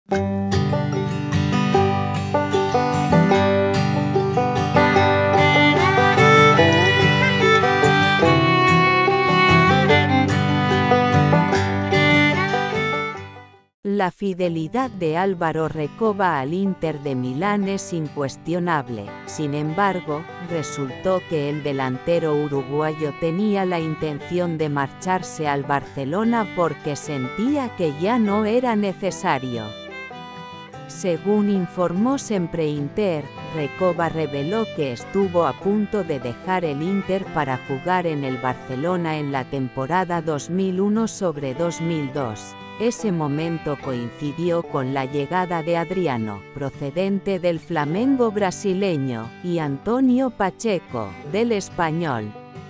La fidelidad de Álvaro Recoba al Inter de Milán es incuestionable. Sin embargo, resultó que el delantero uruguayo tenía la intención de marcharse al Barcelona porque sentía que ya no era necesario. Según informó Sempre Inter, Recoba reveló que estuvo a punto de dejar el Inter para jugar en el Barcelona en la temporada 2001-2002. Ese momento coincidió con la llegada de Adriano, procedente del Flamengo brasileño, y Antonio Pacheco, del Español.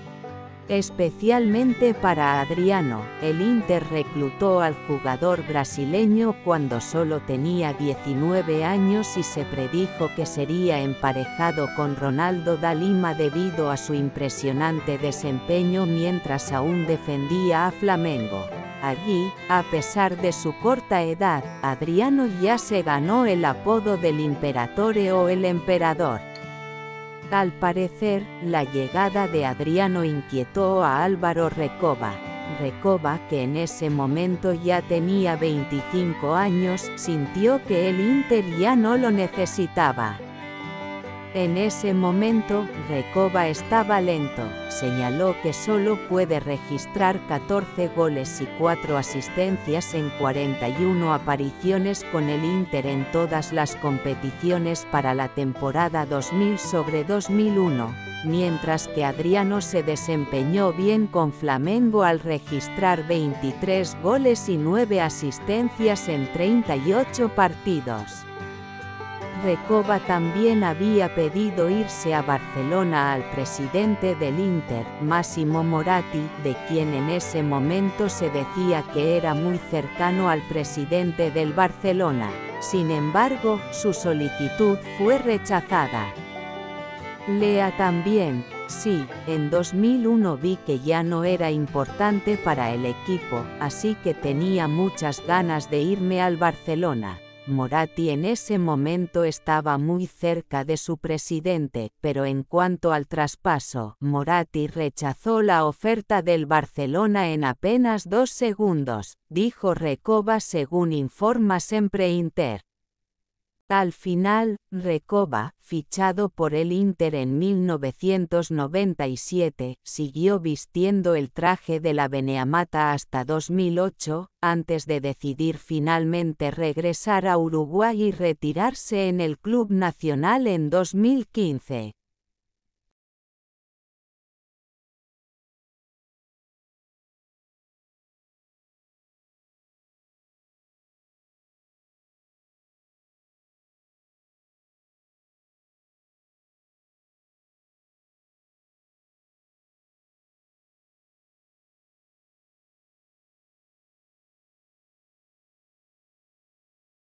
Especialmente para Adriano, el Inter reclutó al jugador brasileño cuando solo tenía 19 años y se predijo que sería emparejado con Ronaldo da Lima debido a su impresionante desempeño mientras aún defendía a Flamengo. Allí, a pesar de su corta edad, Adriano ya se ganó el apodo del Imperatore o el Emperador. Al parecer, la llegada de Adriano inquietó a Álvaro Recoba. Recoba, que en ese momento ya tenía 25 años, sintió que el Inter ya no lo necesitaba. En ese momento, Recoba estaba lento, señaló que solo puede registrar 14 goles y 4 asistencias en 41 apariciones con el Inter en todas las competiciones para la temporada 2000-2001, mientras que Adriano se desempeñó bien con Flamengo al registrar 23 goles y 9 asistencias en 38 partidos. Recoba también había pedido irse a Barcelona al presidente del Inter, Massimo Moratti, de quien en ese momento se decía que era muy cercano al presidente del Barcelona. Sin embargo, su solicitud fue rechazada. Lea también: sí, en 2001 vi que ya no era importante para el equipo, así que tenía muchas ganas de irme al Barcelona. Moratti en ese momento estaba muy cerca de su presidente, pero en cuanto al traspaso, Moratti rechazó la oferta del Barcelona en apenas 2 segundos, dijo Recoba según informa Sempre Inter. Al final, Recoba, fichado por el Inter en 1997, siguió vistiendo el traje de la Beneamata hasta 2008, antes de decidir finalmente regresar a Uruguay y retirarse en el club nacional en 2015.